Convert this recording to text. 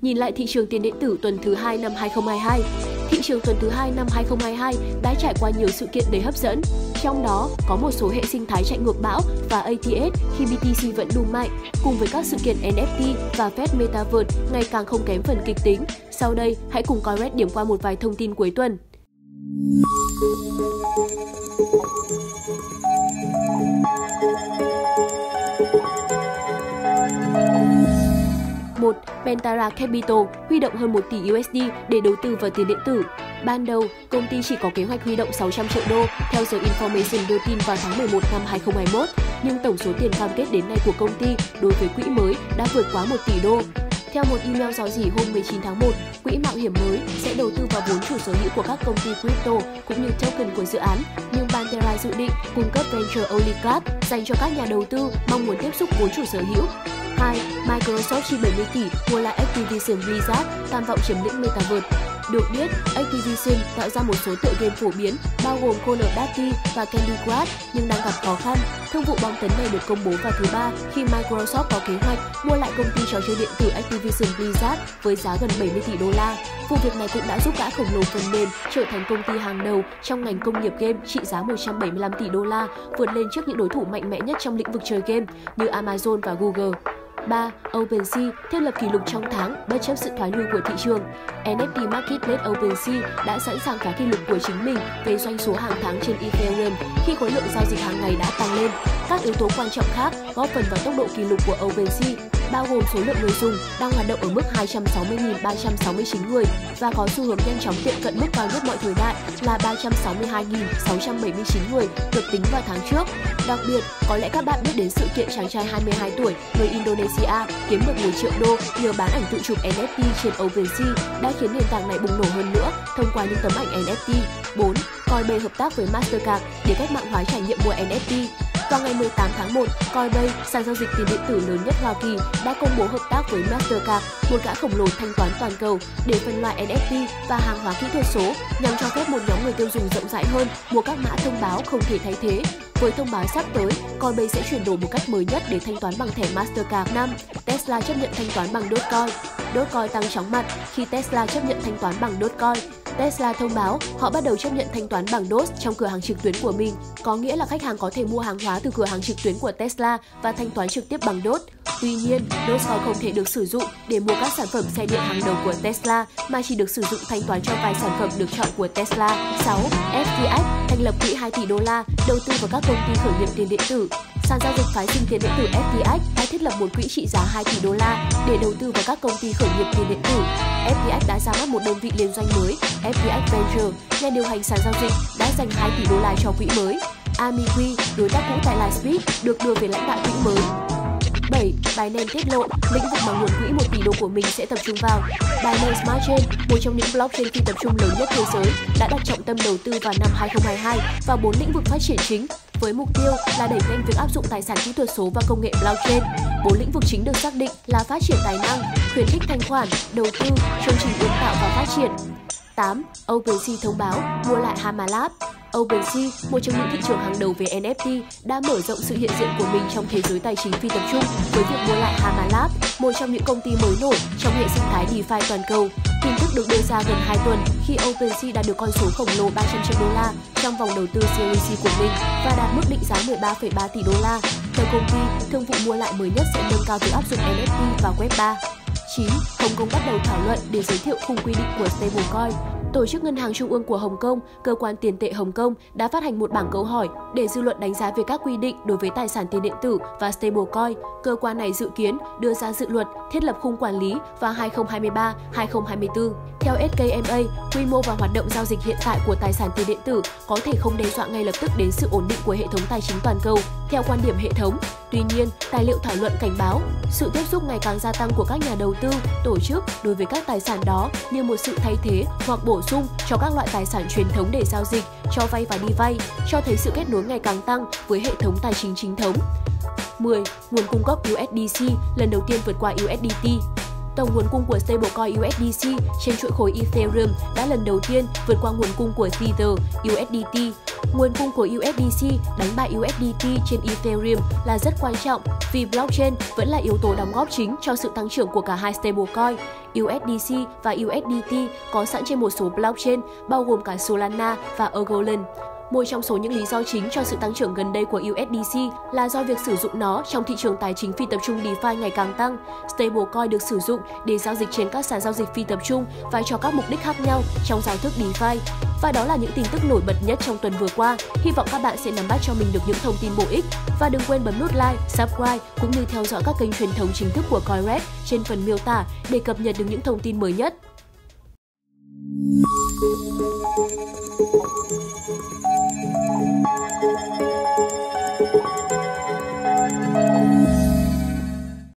Nhìn lại thị trường tiền điện tử tuần thứ 2 năm 2022. Thị trường tuần thứ 2 năm 2022 đã trải qua nhiều sự kiện đầy hấp dẫn. Trong đó có một số hệ sinh thái chạy ngược bão và ATS khi BTC vẫn đùng mạnh, cùng với các sự kiện NFT và Fed Metaverse ngày càng không kém phần kịch tính. Sau đây, hãy cùng Coindesk điểm qua một vài thông tin cuối tuần. 1. Pantera Capital huy động hơn 1 tỷ USD để đầu tư vào tiền điện tử. Ban đầu, công ty chỉ có kế hoạch huy động 600 triệu đô theo The Information đưa tin vào tháng 11 năm 2021, nhưng tổng số tiền cam kết đến nay của công ty đối với quỹ mới đã vượt quá 1 tỷ đô. Theo một email rò rỉ hôm 19 tháng 1, quỹ mạo hiểm mới sẽ đầu tư vào vốn chủ sở hữu của các công ty crypto cũng như token của dự án, nhưng Pantera dự định cung cấp Venture Only Card dành cho các nhà đầu tư mong muốn tiếp xúc vốn chủ sở hữu. 2. Microsoft chi 70 tỷ mua lại Activision Blizzard, tham vọng chiếm lĩnh Metaverse. Được biết, Activision tạo ra một số tựa game phổ biến bao gồm Call of Duty và Candy Crush nhưng đang gặp khó khăn. Thương vụ bom tấn này được công bố vào thứ Ba khi Microsoft có kế hoạch mua lại công ty trò chơi điện tử Activision Blizzard với giá gần 70 tỷ đô la. Vụ việc này cũng đã giúp gã khổng lồ phần mềm trở thành công ty hàng đầu trong ngành công nghiệp game trị giá 175 tỷ đô la, vượt lên trước những đối thủ mạnh mẽ nhất trong lĩnh vực chơi game như Amazon và Google. 3. OpenSea thiết lập kỷ lục trong tháng bất chấp sự thoái lui của thị trường. NFT Marketplace OpenSea đã sẵn sàng phá kỷ lục của chính mình về doanh số hàng tháng trên Ethereum khi khối lượng giao dịch hàng ngày đã tăng lên. Các yếu tố quan trọng khác góp phần vào tốc độ kỷ lục của OpenSea, bao gồm số lượng người dùng đang hoạt động ở mức 260.369 người và có xu hướng nhanh chóng tiệm cận mức cao nhất mọi thời đại là 362.679 người được tính vào tháng trước. Đặc biệt, có lẽ các bạn biết đến sự kiện chàng trai 22 tuổi người Indonesia kiếm được 1 triệu đô nhờ bán ảnh tự chụp NFT trên OpenSea đã khiến nền tảng này bùng nổ hơn nữa thông qua những tấm ảnh NFT. 4. Coinbase hợp tác với Mastercard để cách mạng hóa trải nghiệm mua NFT. Vào ngày 18 tháng 1, Coinbase, sàn giao dịch tiền điện tử lớn nhất Hoa Kỳ, đã công bố hợp tác với Mastercard, một gã khổng lồ thanh toán toàn cầu, để phân loại NFT và hàng hóa kỹ thuật số nhằm cho phép một nhóm người tiêu dùng rộng rãi hơn mua các mã thông báo không thể thay thế. Với thông báo sắp tới, Coinbase sẽ chuyển đổi một cách mới nhất để thanh toán bằng thẻ Mastercard. 5. Tesla chấp nhận thanh toán bằng Dogecoin. Dogecoin tăng chóng mặt khi Tesla chấp nhận thanh toán bằng Dogecoin. Tesla thông báo họ bắt đầu chấp nhận thanh toán bằng Doge trong cửa hàng trực tuyến của mình, có nghĩa là khách hàng có thể mua hàng hóa từ cửa hàng trực tuyến của Tesla và thanh toán trực tiếp bằng Doge. Tuy nhiên, Dogecoin không thể được sử dụng để mua các sản phẩm xe điện hàng đầu của Tesla, mà chỉ được sử dụng thanh toán cho vài sản phẩm được chọn của Tesla. 6. FTX thành lập quỹ 2 tỷ đô la đầu tư vào các công ty khởi nghiệp tiền điện tử. Sàn giao dịch phái sinh tiền điện tử FTX đã thiết lập một quỹ trị giá 2 tỷ đô la để đầu tư vào các công ty khởi nghiệp tiền điện tử. FTX đã ra mắt một đơn vị liên doanh mới, FTX Venture. Nhà điều hành sàn giao dịch đã dành 2 tỷ đô la cho quỹ mới. Amiqi, đối tác cũ tại Lightspeed, được đưa về lãnh đạo quỹ mới. 7. Binance tiết lộ lĩnh vực mà nguồn quỹ 1 tỷ đô của mình sẽ tập trung vào. Binance Smart Chain, một trong những blockchain phi tập trung lớn nhất thế giới, đã đặt trọng tâm đầu tư vào năm 2022 vào 4 lĩnh vực phát triển chính, với mục tiêu là đẩy nhanh việc áp dụng tài sản kỹ thuật số và công nghệ blockchain. 4 lĩnh vực chính được xác định là phát triển tài năng, khuyến khích thanh khoản, đầu tư, chương trình ươm tạo và phát triển. 8. OpenSea thông báo mua lại Hama Lab. OpenSea, một trong những thị trường hàng đầu về NFT, đã mở rộng sự hiện diện của mình trong thế giới tài chính phi tập trung với việc mua lại Hama Lab, một trong những công ty mới nổi trong hệ sinh thái DeFi toàn cầu. Tin tức được đưa ra gần 2 tuần khi OpenSea đạt được con số khổng lồ 300 triệu đô la trong vòng đầu tư Series C của mình và đạt mức định giá 13,3 tỷ đô la. Theo công ty, thương vụ mua lại mới nhất sẽ nâng cao việc áp dụng NFT vào Web 3. 9. Hồng Kông bắt đầu thảo luận để giới thiệu khung quy định của stablecoin. Tổ chức Ngân hàng Trung ương của Hồng Kông, cơ quan tiền tệ Hồng Kông đã phát hành một bảng câu hỏi để dư luận đánh giá về các quy định đối với tài sản tiền điện tử và stablecoin. Cơ quan này dự kiến đưa ra dự luật thiết lập khung quản lý vào 2023-2024. Theo SKMA, quy mô và hoạt động giao dịch hiện tại của tài sản tiền điện tử có thể không đe dọa ngay lập tức đến sự ổn định của hệ thống tài chính toàn cầu, theo quan điểm hệ thống. Tuy nhiên, tài liệu thảo luận cảnh báo sự tiếp xúc ngày càng gia tăng của các nhà đầu tư, tổ chức đối với các tài sản đó như một sự thay thế hoặc bổ sung cho các loại tài sản truyền thống để giao dịch, cho vay và đi vay, cho thấy sự kết nối ngày càng tăng với hệ thống tài chính chính thống. 10. Nguồn cung cấp USDC lần đầu tiên vượt qua USDT. Tổng nguồn cung của stablecoin USDC trên chuỗi khối Ethereum đã lần đầu tiên vượt qua nguồn cung của Tether USDT. Nguồn cung của USDC đánh bại USDT trên Ethereum là rất quan trọng vì blockchain vẫn là yếu tố đóng góp chính cho sự tăng trưởng của cả hai stablecoin. USDC và USDT có sẵn trên một số blockchain bao gồm cả Solana và Algorand. Một trong số những lý do chính cho sự tăng trưởng gần đây của USDC là do việc sử dụng nó trong thị trường tài chính phi tập trung DeFi ngày càng tăng. Stablecoin được sử dụng để giao dịch trên các sàn giao dịch phi tập trung và cho các mục đích khác nhau trong giao thức DeFi. Và đó là những tin tức nổi bật nhất trong tuần vừa qua. Hy vọng các bạn sẽ nắm bắt cho mình được những thông tin bổ ích. Và đừng quên bấm nút like, subscribe cũng như theo dõi các kênh truyền thống chính thức của CoinRed trên phần miêu tả để cập nhật được những thông tin mới nhất.